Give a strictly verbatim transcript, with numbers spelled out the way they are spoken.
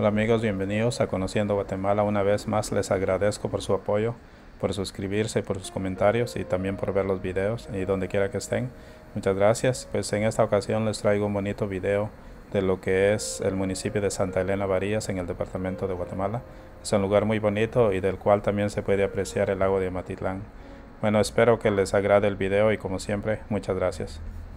Hola amigos, bienvenidos a Conociendo Guatemala. Una vez más les agradezco por su apoyo, por suscribirse, por sus comentarios y también por ver los videos y donde quiera que estén. Muchas gracias. Pues en esta ocasión les traigo un bonito video de lo que es el municipio de Santa Elena Varillas en el departamento de Guatemala. Es un lugar muy bonito y del cual también se puede apreciar el lago de Amatitlán. Bueno, espero que les agrade el video y como siempre, muchas gracias.